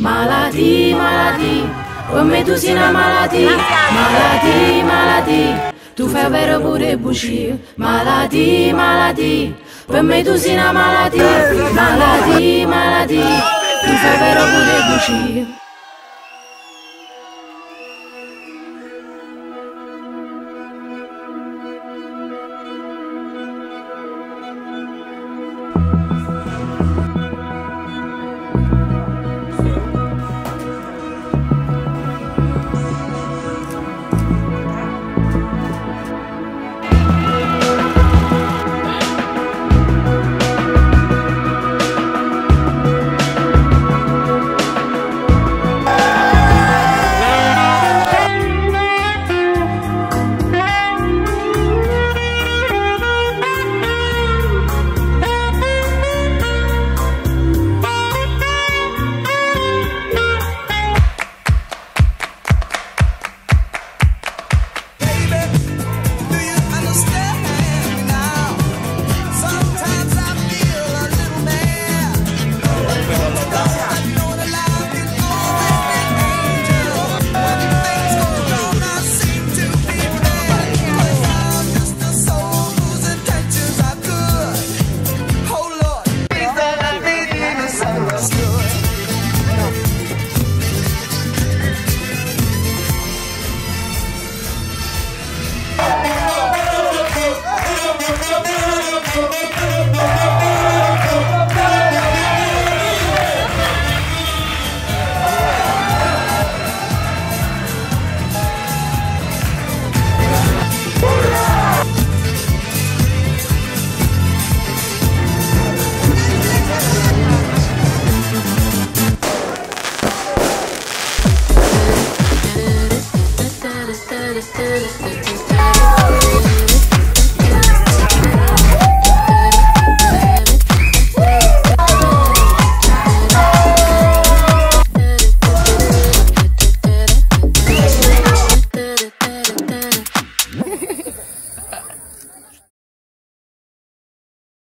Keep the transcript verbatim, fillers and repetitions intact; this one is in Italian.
Maladie, maladie, per me tu sei una maladie. Maladie, maladie, tu fai vero pure bugie. Maladie, maladie, per me tu sei una maladie. Maladie, maladie, tu fai vero pure bugie. Da da da da